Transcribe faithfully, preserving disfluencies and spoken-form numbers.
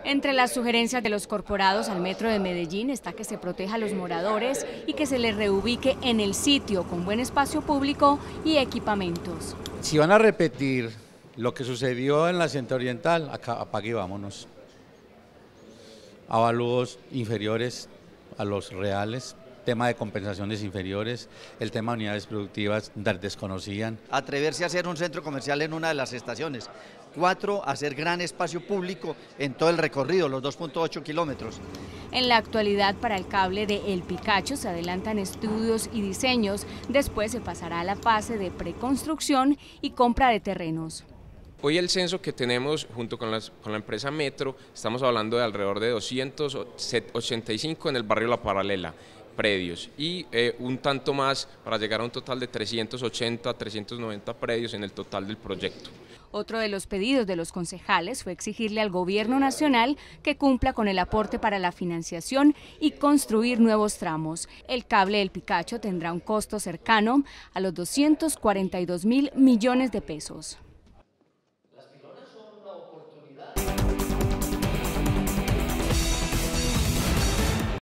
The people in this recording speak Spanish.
Entre las sugerencias de los corporados al Metro de Medellín está que se proteja a los moradores y que se les reubique en el sitio con buen espacio público y equipamientos. Si van a repetir lo que sucedió en la Ciénaga Oriental, acá, apague y vámonos. Avalúos inferiores a los reales, tema de compensaciones inferiores, el tema de unidades productivas desconocían. Atreverse a hacer un centro comercial en una de las estaciones. Cuatro, hacer gran espacio público en todo el recorrido, los dos punto ocho kilómetros. En la actualidad, para el cable de El Picacho se adelantan estudios y diseños, después se pasará a la fase de preconstrucción y compra de terrenos. Hoy el censo que tenemos junto con, las, con la empresa Metro, estamos hablando de alrededor de doscientos ochenta y cinco en el barrio La Paralela, predios, y eh, un tanto más para llegar a un total de trescientos ochenta, trescientos noventa predios en el total del proyecto. Otro de los pedidos de los concejales fue exigirle al gobierno nacional que cumpla con el aporte para la financiación y construir nuevos tramos. El cable del Picacho tendrá un costo cercano a los doscientos cuarenta y dos mil millones de pesos.